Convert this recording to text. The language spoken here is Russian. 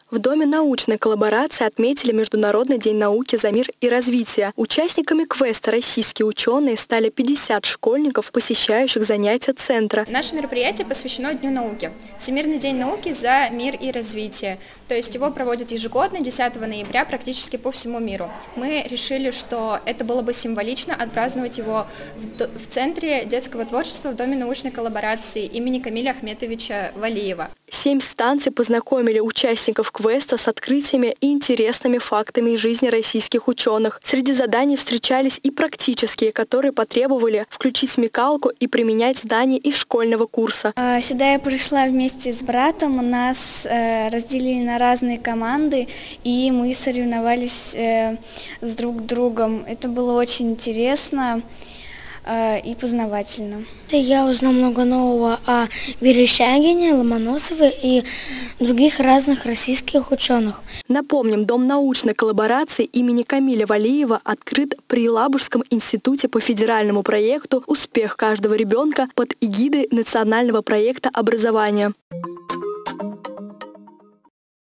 В Доме научной коллаборации отметили Международный день науки за мир и развитие. Участниками квеста «Российские ученые» стали 50 школьников, посещающих занятия центра. Наше мероприятие посвящено Дню науки. Всемирный день науки за мир и развитие. То есть его проводят ежегодно, 10 ноября, практически по всему миру. Мы решили, что это было бы символично отпраздновать его в Центре детского творчества в Доме научной коллаборации имени Камиля Ахметовича Валиева. 7 станций познакомили участников квеста с открытиями и интересными фактами из жизни российских ученых. Среди заданий встречались и практические, которые потребовали включить смекалку и применять знания из школьного курса. Сюда я пришла вместе с братом, нас разделили на разные команды, и мы соревновались с друг другом. Это было очень интересно и познавательно. Я узнал много нового о Верещагине, Ломоносове и других разных российских ученых. Напомним, Дом научной коллаборации имени Камиля Валиева открыт при Елабужском институте по федеральному проекту «Успех каждого ребенка» под эгидой национального проекта образования.